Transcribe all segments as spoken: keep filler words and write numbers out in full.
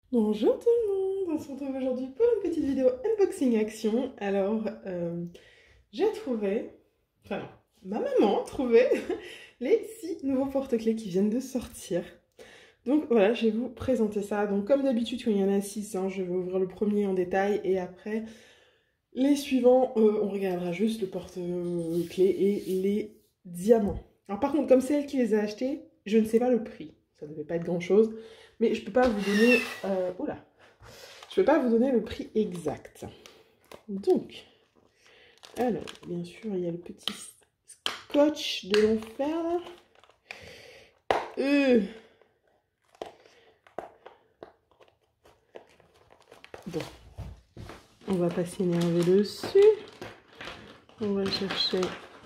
Bonjour tout le monde, on se retrouve aujourd'hui pour une petite vidéo unboxing action. Alors, euh, j'ai trouvé, enfin non, ma maman a trouvé les six nouveaux porte-clés qui viennent de sortir. Donc voilà, je vais vous présenter ça. Donc comme d'habitude, quand il y en a six, hein, je vais ouvrir le premier en détail et après les suivants, euh, on regardera juste le porte-clés et les diamants. Alors par contre, comme c'est elle qui les a achetés, je ne sais pas le prix. Ça ne devait pas être grand-chose, mais je ne peux pas vous donner... Euh, oula Je ne peux pas vous donner le prix exact. Donc, alors, bien sûr, il y a le petit scotch de l'enfer là. Euh. Bon, on va pas s'énerver dessus. On va chercher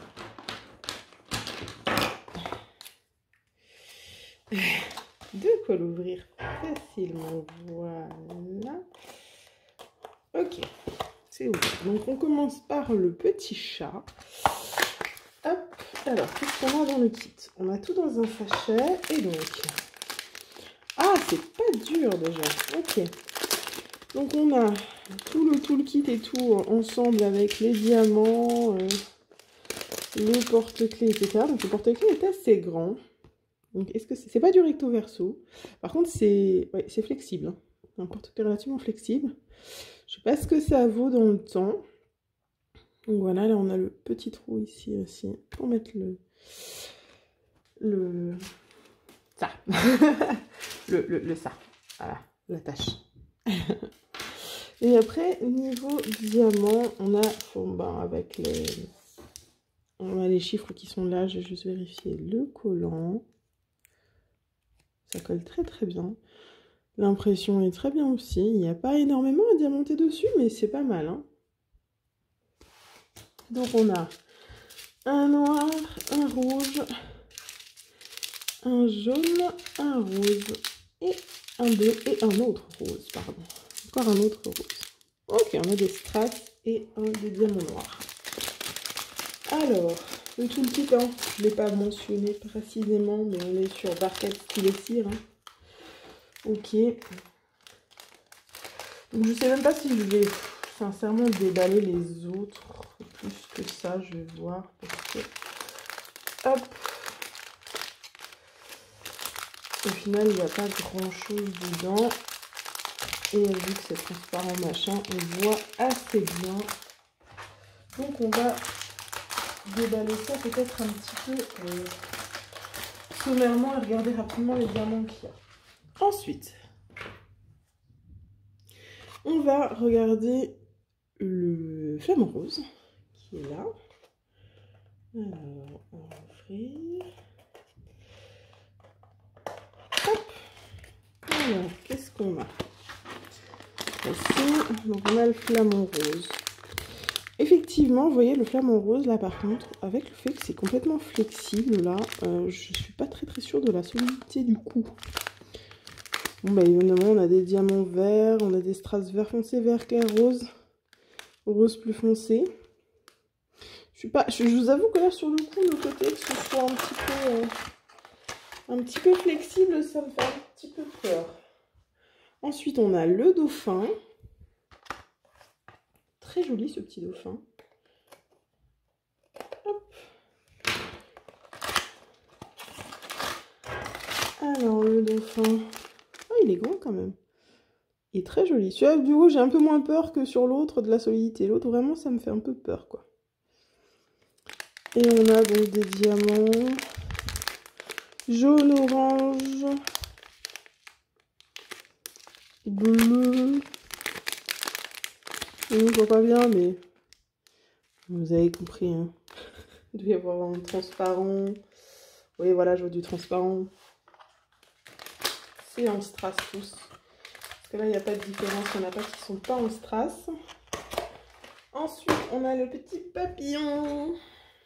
de quoi l'ouvrir facilement. Voilà. Ok, c'est ouvert. Donc, on commence par le petit chat. Hop, alors, qu'est-ce qu'on a dans le kit? On a tout dans un sachet, et donc... Ah, c'est pas dur déjà, ok. Donc on a tout le toolkit et tout ensemble avec les diamants, euh, le porte-clés, et cetera. Donc le porte-clés est assez grand. Donc est-ce que c'est c'est pas du recto verso? Par contre c'est ouais, c'est flexible, hein. Un porte-clés relativement flexible. Je sais pas ce que ça vaut dans le temps. Donc voilà, là on a le petit trou ici aussi pour mettre le le ça le, le, le ça. Voilà, l'attache. Et après, niveau diamant, on a, bon, ben, avec les, on a les chiffres qui sont là, je vais juste vérifier le collant. Ça colle très très bien. L'impression est très bien aussi. Il n'y a pas énormément à diamanter dessus, mais c'est pas mal, hein. Donc on a un noir, un rouge, un jaune, un rose et un bleu et un autre rose, pardon. Encore un autre rose. Ok, on a des strass et un des diamants noirs. Alors, le toolkit, hein, je ne l'ai pas mentionné précisément, mais on est sur Barquette Stylet Cire. Hein. Ok. Donc, je ne sais même pas si je vais sincèrement déballer les autres. Plus que ça, je vais voir. Parce que... Hop. Au final, il n'y a pas grand chose dedans. Et vu que c'est transparent machin, on voit assez bien. Donc on va déballer ça peut-être un petit peu euh, sommairement et regarder rapidement les diamants qu'il y a. Ensuite, on va regarder le flamant rose qui est là. Alors, on va ouvrir. Hop. Alors, qu'est-ce qu'on a? Ici, donc on a le flamant rose. Effectivement, vous voyez le flamant rose là par contre, avec le fait que c'est complètement flexible là, euh, je suis pas très très sûre de la solidité du coup. Bon bah évidemment on a des diamants verts, on a des strass vert foncé, vert clair, rose, rose plus foncé. Je suis pas, je, je vous avoue que là sur le coup le côté que ce soit un petit peu, euh, un petit peu flexible, ça me fait un petit peu peur. Ensuite on a le dauphin. Très joli ce petit dauphin. Hop. Alors le dauphin, ah, il est grand quand même. Il est très joli. Celui-là du haut j'ai un peu moins peur que sur l'autre de la solidité. L'autre vraiment ça me fait un peu peur quoi. Et on a donc des diamants jaune, orange, bleu. Je ne vois pas bien mais vous avez compris, hein. Il doit y avoir un transparent. Oui, voilà, je vois du transparent. C'est en strass tous. Parce que là, il n'y a pas de différence. Il y en a pas qui ne sont pas en strass. Ensuite, on a le petit papillon.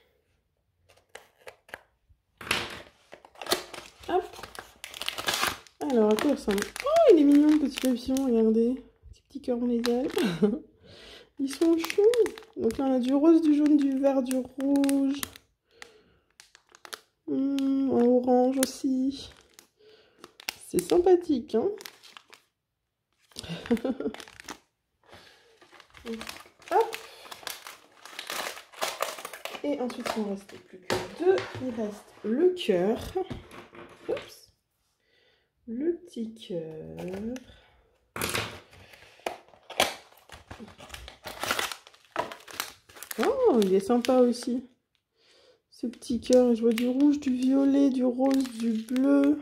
Hop. Alors, à quoi il ressemble? Oh, il est mignon, le petit papillon, regardez. Petit petit cœur dans les ailes. Ils sont choux. Donc là, on a du rose, du jaune, du vert, du rouge. Mmh, en orange aussi. C'est sympathique, hein. Hop. Et ensuite, il ne restait plus que deux. Il reste le cœur. Oups. Le petit cœur. Oh, il est sympa aussi. Ce petit cœur, je vois du rouge, du violet, du rose, du bleu.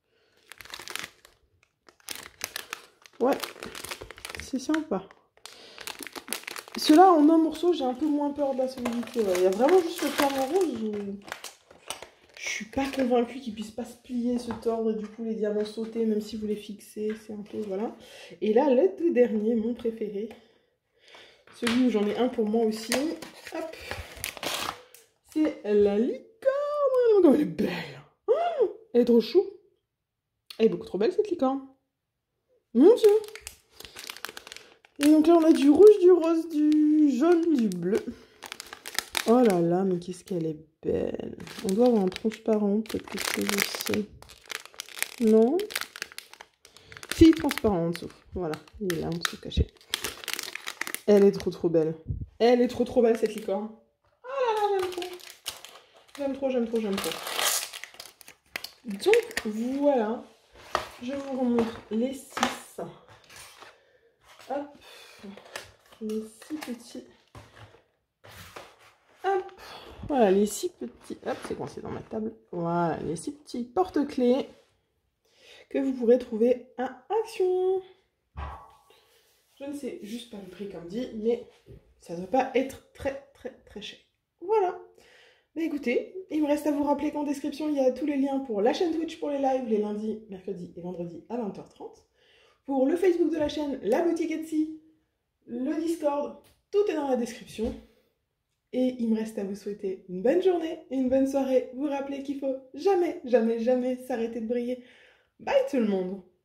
Ouais, c'est sympa. Ceux-là, en un morceau, j'ai un peu moins peur de la solidité. Ouais. Il y a vraiment juste le cœur en rose. Où... Je suis pas convaincue qu'il puisse pas se plier, se tordre, et du coup les diamants sauter, même si vous les fixez, c'est un peu, voilà. Et là, le tout dernier, mon préféré, celui où j'en ai un pour moi aussi, hop, c'est la licorne. Comme elle est belle. Oh, elle est trop chou. Elle est beaucoup trop belle, cette licorne. Mon Dieu. Et donc là, on a du rouge, du rose, du jaune, du bleu. Oh là là, mais qu'est-ce qu'elle est belle. On doit avoir un transparent, peut-être que je sais. Non. Si, transparent en dessous. Voilà, il est là en dessous caché. Elle est trop trop belle. Elle est trop trop belle, cette licorne. Oh là là, j'aime trop. J'aime trop, j'aime trop, j'aime trop. Donc, voilà. Je vous remontre les six. Hop. Les six petits. Hop. Voilà, les six petits. Hop, c'est coincé dans ma table. Voilà, les six petits porte-clés que vous pourrez trouver à Action. Je ne sais juste pas le prix comme dit, mais ça ne doit pas être très très très cher. Voilà. Mais écoutez, il me reste à vous rappeler qu'en description, il y a tous les liens pour la chaîne Twitch pour les lives, les lundis, mercredis et vendredis à vingt heures trente. Pour le Facebook de la chaîne, la boutique Etsy, le Discord, tout est dans la description. Et il me reste à vous souhaiter une bonne journée et une bonne soirée. Vous rappelez qu'il faut jamais, jamais, jamais s'arrêter de briller. Bye tout le monde!